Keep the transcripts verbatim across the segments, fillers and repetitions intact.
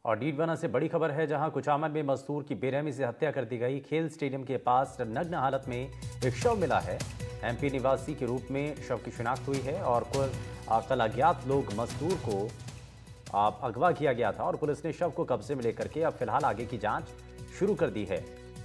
और डीडवाना से बड़ी खबर है, जहां कुचामन में मजदूर की बेरहमी से हत्या कर दी गई। खेल स्टेडियम के पास नग्न हालत में एक शव मिला है। एमपी निवासी के रूप में शव की शिनाख्त हुई है और कुल कल अज्ञात लोग मजदूर को आप अगवा किया गया था और पुलिस ने शव को कब्जे में लेकर के अब फिलहाल आगे की जांच शुरू कर दी है।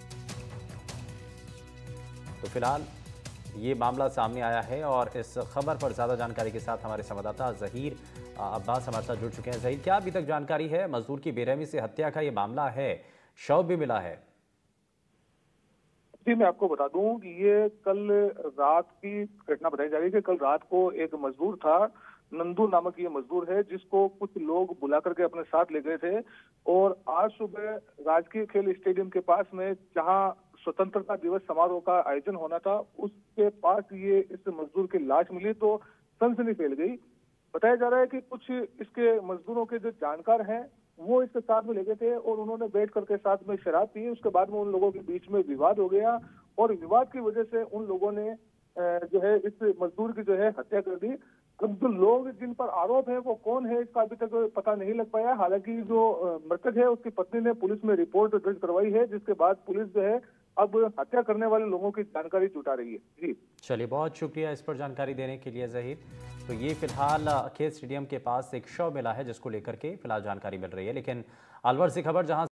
तो फिलहाल ये मामला सामने आया है और इस खबर पर ज्यादा जानकारी के साथ हमारे संवाददाता जहीर अब्बास हमारे साथ जुड़ चुके हैं। जहीर, क्या अभी तक जानकारी है? मजदूर की बेरहमी से हत्या का ये मामला है, शव भी मिला है। जी, मैं आपको बता दूं कि ये कल रात की घटना बताई जा रही है कि कल रात को एक मजदूर था, नंदू नामक ये मजदूर है, जिसको कुछ लोग बुला करके अपने साथ ले गए थे और आज सुबह राजकीय खेल स्टेडियम के पास में, जहां स्वतंत्रता दिवस समारोह का आयोजन होना था, उसके पास ये इस मजदूर की लाश मिली तो सनसनी फैल गई। बताया जा रहा है कि कुछ इसके मजदूरों के जो जानकार हैं वो इसके साथ में लेके थे और उन्होंने बैठ करके साथ में शराब पी। उसके बाद में उन लोगों के बीच में विवाद हो गया और विवाद की वजह से उन लोगों ने जो है इस मजदूर की जो है हत्या कर दी। अब जो लोग जिन पर आरोप है वो कौन है, इसका अभी तक पता नहीं लग पाया। हालांकि जो मृतक है उसकी पत्नी ने पुलिस में रिपोर्ट दर्ज करवाई है, जिसके बाद पुलिस जो है अब हत्या करने वाले लोगों की जानकारी जुटा रही है। जी चलिए, बहुत शुक्रिया इस पर जानकारी देने के लिए जहीर। तो ये फिलहाल खेल स्टेडियम के पास एक शव मिला है जिसको लेकर के फिलहाल जानकारी मिल रही है। लेकिन अलवर से खबर, जहां